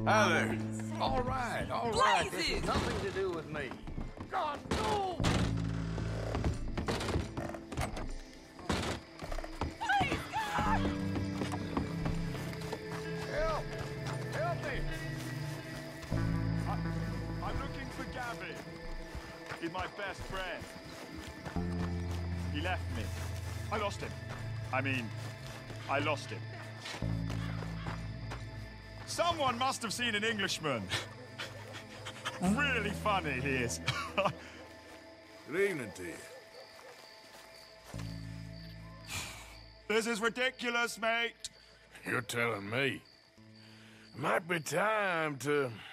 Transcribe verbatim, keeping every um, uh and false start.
Hi there. All right, all right. This Blazes! has nothing to do with me. God, no! Please, God! Help! Help me! I, I'm looking for Gavin. He's my best friend. He left me. I lost him. I mean, I lost him. Someone must have seen an Englishman. Really funny he is. Good evening to you. This is ridiculous, mate. You're telling me. Might be time to